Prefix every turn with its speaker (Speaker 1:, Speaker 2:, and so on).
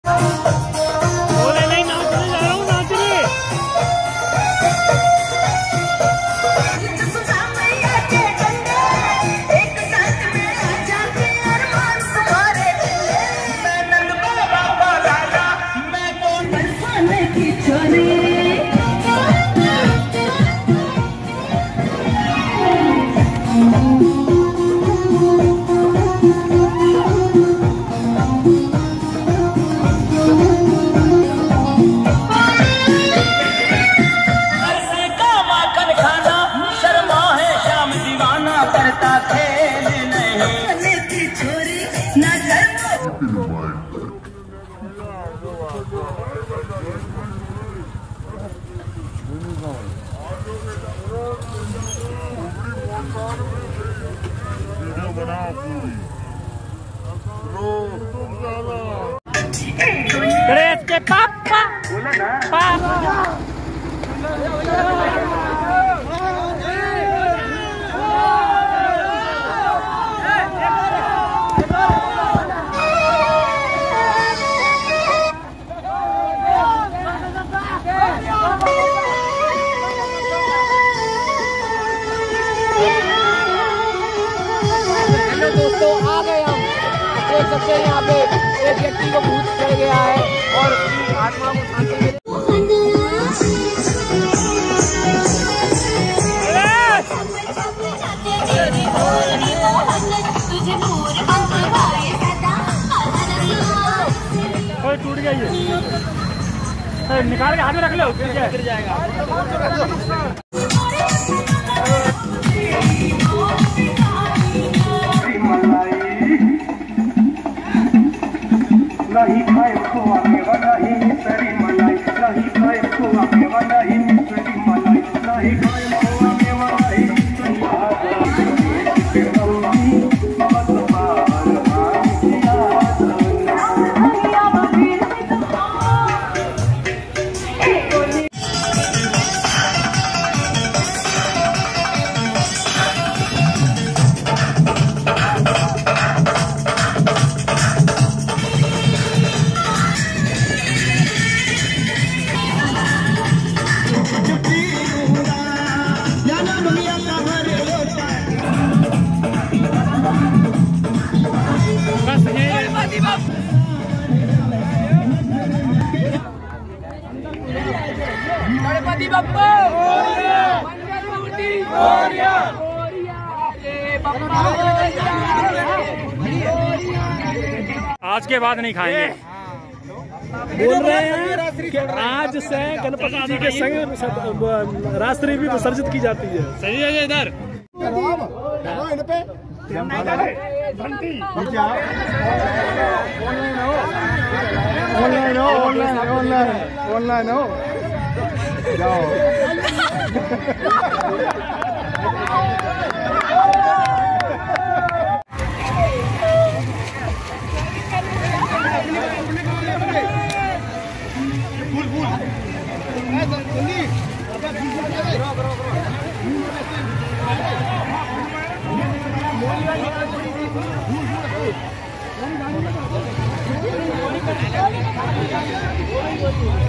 Speaker 1: गणेश के पापा
Speaker 2: हेलो दोस्तों, आ गए हम। देख सकते हैं यहाँ पे एक व्यक्ति को भूत चढ़ गया है और उसकी आत्मा को शांति मिले।
Speaker 1: टूट गया ये, निकाल के हाथ में रख लो, गिर जाएगा।
Speaker 3: नहीं खाए खोआ मेवा नहीं मिसरी मलाई, नहीं खाए खोआ मेवा नहीं मिसरी मलाई, नहीं खाए खोआ मेवा नहीं मिसरी
Speaker 2: गणपति बप्पा
Speaker 1: आज के बाद नहीं खाएंगे।
Speaker 4: बोल रहे हैं कि आज से गणपति जी के संग रात्रि भी विसर्जित की जाती है।
Speaker 1: सही है ये इधर
Speaker 3: ऑनलाइन हो जाओ।
Speaker 2: फूल